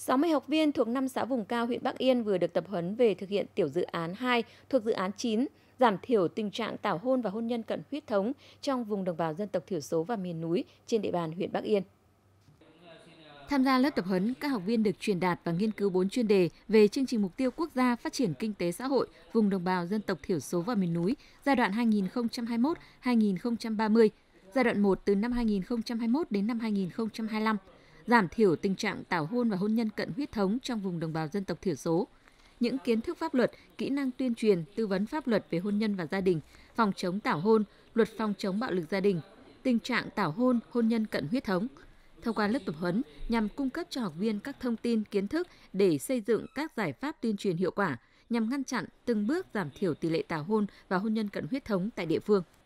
60 học viên thuộc 5 xã vùng cao huyện Bắc Yên vừa được tập huấn về thực hiện tiểu dự án 2 thuộc dự án 9, giảm thiểu tình trạng tảo hôn và hôn nhân cận huyết thống trong vùng đồng bào dân tộc thiểu số và miền núi trên địa bàn huyện Bắc Yên. Tham gia lớp tập huấn, các học viên được truyền đạt và nghiên cứu 4 chuyên đề về chương trình mục tiêu quốc gia phát triển kinh tế xã hội vùng đồng bào dân tộc thiểu số và miền núi giai đoạn 2021-2030, giai đoạn 1 từ năm 2021 đến năm 2025, giảm thiểu tình trạng tảo hôn và hôn nhân cận huyết thống trong vùng đồng bào dân tộc thiểu số. Những kiến thức pháp luật, kỹ năng tuyên truyền, tư vấn pháp luật về hôn nhân và gia đình, phòng chống tảo hôn, luật phòng chống bạo lực gia đình, tình trạng tảo hôn, hôn nhân cận huyết thống. Thông qua lớp tập huấn nhằm cung cấp cho học viên các thông tin, kiến thức để xây dựng các giải pháp tuyên truyền hiệu quả nhằm ngăn chặn từng bước giảm thiểu tỷ lệ tảo hôn và hôn nhân cận huyết thống tại địa phương.